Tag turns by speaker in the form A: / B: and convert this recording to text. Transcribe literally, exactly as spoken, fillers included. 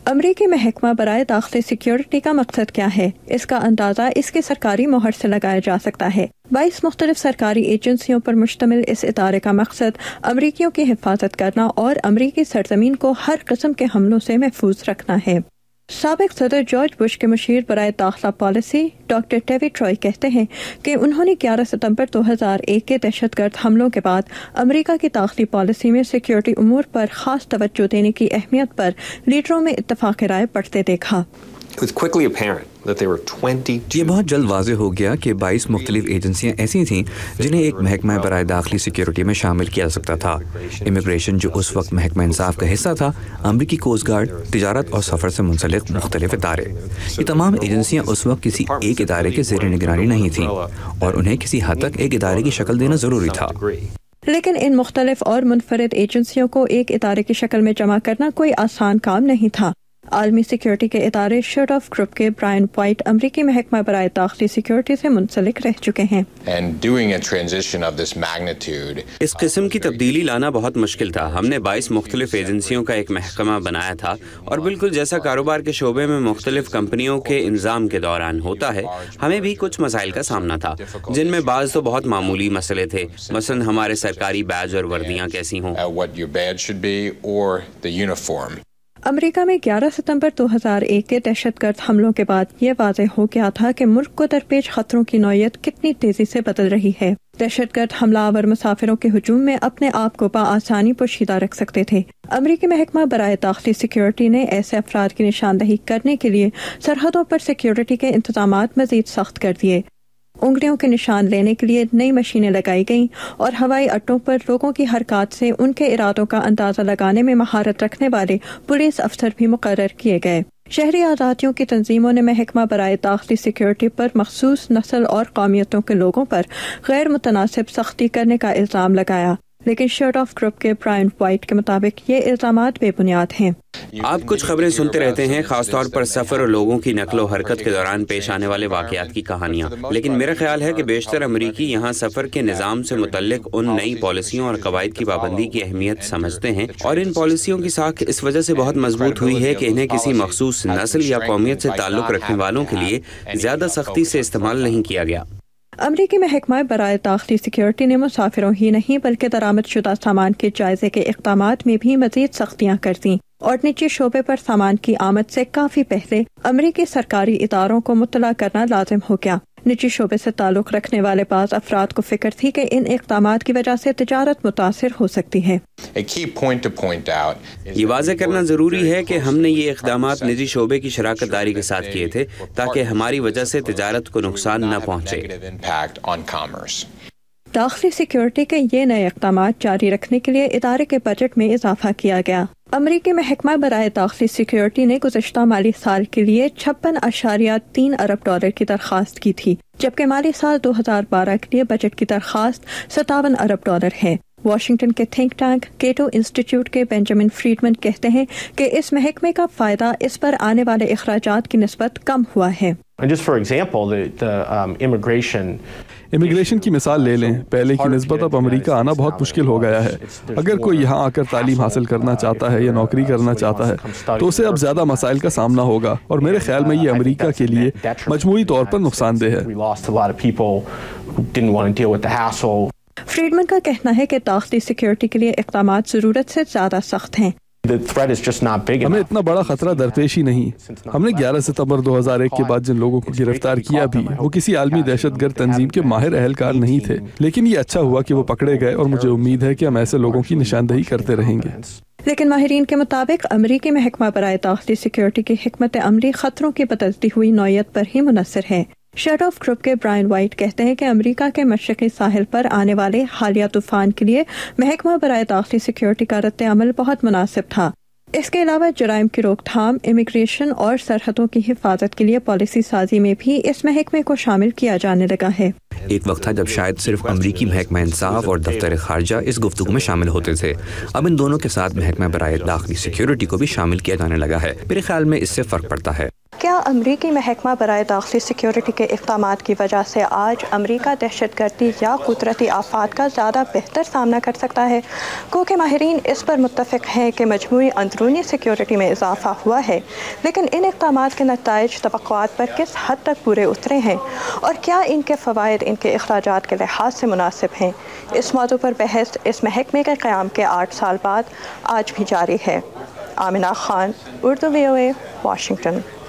A: امریکی محکمہ برائے داخلی سیکیورٹی کا مقصد کیا ہے؟ اس کا اندازہ اس کے سرکاری مہر سے لگایا جا سکتا ہے۔ بائیس مختلف سرکاری ایجنسیوں پر مشتمل اس ادارے کا مقصد امریکیوں کی حفاظت کرنا اور امریکی سرزمین کو ہر قسم کے حملوں سے محفوظ رکھنا ہے۔ سابق صدر جارج بش کے مشیر برائے داخلہ پالیسی ڈاکٹر ٹیوی ٹروئی کہتے ہیں کہ انہوں نے گیارہ ستمبر دو ہزار ایک کے دہشت گرد حملوں کے بعد امریکہ کی داخلی پالیسی میں سیکیورٹی امور پر خاص توجہ دینے کی اہمیت پر لیڈروں میں اتفاق رائے بڑھتے دیکھا۔
B: یہ بہت جلد واضح ہو گیا کہ بائیس مختلف ایجنسیاں ایسی تھیں جنہیں ایک محکمہ برائے داخلی سیکیورٹی میں شامل کیا جا سکتا تھا۔ امیگریشن جو اس وقت محکمہ انصاف کا حصہ تھا، امریکی کوسٹ گارڈ، تجارت اور سفر سے منسلک مختلف ادارے، یہ تمام ایجنسیاں اس وقت کسی ایک ادارے کے زیر نگرانی نہیں تھیں اور انہیں کسی حد تک ایک ادارے کی شکل دینا ضروری تھا۔
A: لیکن ان مختلف اور منفرد ایجنسیوں کو ایک ادارے کی شکل میں جمع کرنا کوئی آسان کام نہیں تھا۔ عالمی سیکیورٹی کے ادارے شرٹ آف گروپ کے برائن وائٹ امریکی محکمہ برائے داخلی سیکیورٹی سے منسلک رہ چکے ہیں۔
C: اس قسم کی تبدیلی لانا بہت مشکل تھا۔ ہم نے بائیس مختلف ایجنسیوں کا ایک محکمہ بنایا تھا اور بالکل جیسا کاروبار کے شعبے میں مختلف کمپنیوں کے انضمام کے دوران ہوتا ہے، ہمیں بھی کچھ مسائل کا سامنا تھا، جن میں بعض تو بہت معمولی مسئلے تھے، مثلا ہمارے سرکاری بیج اور وردیاں کیسی ہوں۔
A: امریکہ میں گیارہ ستمبر دو ہزار ایک کے دہشت گرد حملوں کے بعد یہ واضح ہو گیا تھا کہ ملک کو درپیش خطروں کی نوعیت کتنی تیزی سے بدل رہی ہے۔ دہشت گرد حملہ آور مسافروں کے ہجوم میں اپنے آپ کو بآسانی پوشیدہ رکھ سکتے تھے۔ امریکی محکمہ برائے داخلی سیکیورٹی نے ایسے افراد کی نشاندہی کرنے کے لیے سرحدوں پر سیکیورٹی کے انتظامات مزید سخت کر دیے۔ انگلیوں کے نشان لینے کے لیے نئی مشینیں لگائی گئیں اور ہوائی اڈوں پر لوگوں کی حرکات سے ان کے ارادوں کا اندازہ لگانے میں مہارت رکھنے والے پولیس افسر بھی مقرر کیے گئے۔ شہری آزادیوں کی تنظیموں نے محکمہ برائے داخلی سیکیورٹی پر مخصوص نسل اور قومیتوں کے لوگوں پر غیر متناسب سختی کرنے کا الزام لگایا، لیکن شرٹ آف گروپ کے برائن وائٹ کے مطابق یہ الزامات بے بنیاد ہیں۔
C: آپ کچھ خبریں سنتے رہتے ہیں، خاص طور پر سفر اور لوگوں کی نقل و حرکت کے دوران پیش آنے والے واقعات کی کہانیاں، لیکن میرا خیال ہے کہ بیشتر امریکی یہاں سفر کے نظام سے متعلق ان نئی پالیسیوں اور قواعد کی پابندی کی اہمیت سمجھتے ہیں، اور ان پالیسیوں کی ساکھ اس وجہ سے بہت مضبوط ہوئی ہے کہ انہیں کسی مخصوص نسل یا قومیت سے تعلق رکھنے والوں کے لیے زیادہ سختی سے استعمال نہیں کیا گیا۔
A: امریکی محکمہ برائے داخلی سیکیورٹی نے مسافروں ہی نہیں بلکہ درآمد شدہ سامان کے جائزے کے اقدامات میں بھی مزید سختیاں کر دیں اور نجی شعبے پر سامان کی آمد سے کافی پہلے امریکی سرکاری اداروں کو مطلع کرنا لازم ہو گیا۔ نجی شعبے سے تعلق رکھنے والے بعض افراد کو فکر تھی کہ ان اقدامات کی وجہ سے تجارت متاثر ہو سکتی ہے۔
C: یہ واضح کرنا ضروری ہے کہ ہم نے یہ اقدامات نجی شعبے کی شراکت داری کے ساتھ کیے تھے تاکہ ہماری وجہ سے تجارت کو نقصان نہ پہنچے۔
A: داخلی سیکیورٹی کے یہ نئے اقدامات جاری رکھنے کے لیے ادارے کے بجٹ میں اضافہ کیا گیا۔ امریکی محکمہ برائے داخلی سیکیورٹی نے گزشتہ مالی سال کے لیے چھپن اشاریہ تین ارب ڈالر کی درخواست کی تھی، جبکہ مالی سال دو ہزار بارہ کے لیے بجٹ کی درخواست ستاون ارب ڈالر ہے۔ واشنگٹن کے تھنک ٹینک کیٹو انسٹیٹیوٹ کے بینجامن فریڈمن کہتے ہیں کہ اس محکمے کا فائدہ اس پر آنے والے اخراجات کی نسبت کم ہوا ہے۔
D: امیگریشن کی مثال لے لیں، پہلے کی نسبت اب امریکہ آنا بہت مشکل ہو گیا ہے۔ اگر کوئی یہاں آ کر تعلیم حاصل کرنا چاہتا ہے یا نوکری کرنا چاہتا ہے تو اسے اب زیادہ مسائل کا سامنا ہوگا، اور میرے خیال میں یہ امریکہ کے لیے مجموعی طور پر نقصان دہ ہے۔
A: فریڈمن کا کہنا ہے کہ داخلی سیکیورٹی کے لیے اقدامات ضرورت سے زیادہ سخت ہیں۔
D: ہمیں اتنا بڑا خطرہ درپیش ہی نہیں۔ ہم نے گیارہ ستمبر دو ہزار ایک کے بعد جن لوگوں کو گرفتار کیا بھی وہ کسی عالمی دہشت گرد تنظیم کے ماہر اہلکار نہیں تھے، لیکن یہ اچھا ہوا کہ وہ پکڑے گئے، اور مجھے امید ہے کہ ہم ایسے لوگوں کی نشاندہی کرتے رہیں گے۔
A: لیکن ماہرین کے مطابق امریکی محکمہ برائے داخلی سیکیورٹی کی حکمت عملی خطروں کی بدلتی ہوئی نوعیت پر ہی منحصر ہے۔ شرٹ آف گروپ کے برائن وائٹ کہتے ہیں کہ امریکہ کے مشرقی ساحل پر آنے والے حالیہ طوفان کے لیے محکمہ برائے داخلی سیکیورٹی کا رد عمل بہت مناسب تھا۔ اس کے علاوہ جرائم کی روک تھام، امیگریشن اور سرحدوں کی حفاظت کے لیے پالیسی سازی میں بھی اس محکمے کو شامل کیا جانے لگا ہے۔
B: ایک وقت تھا جب شاید صرف امریکی محکمہ انصاف اور دفتر خارجہ اس گفتگو میں شامل ہوتے تھے، اب ان دونوں کے ساتھ محکمہ برائے داخلی سیکیورٹی کو بھی شامل کیا جانے لگا ہے۔ میرے خیال میں اس سے فرق پڑتا ہے۔
A: کیا امریکی محکمہ برائے داخلی سیکیورٹی کے اقدامات کی وجہ سے آج امریکہ دہشت گردی یا قدرتی آفات کا زیادہ بہتر سامنا کر سکتا ہے؟ کیونکہ ماہرین اس پر متفق ہیں کہ مجموعی اندرونی سیکیورٹی میں اضافہ ہوا ہے، لیکن ان اقدامات کے نتائج توقعات پر کس حد تک پورے اترے ہیں اور کیا ان کے فوائد ان کے اخراجات کے لحاظ سے مناسب ہیں؟ اس موضوع پر بحث اس محکمے کے قیام کے آٹھ سال بعد آج بھی جاری ہے۔ Amna Khan, Urdu V O A, Washington.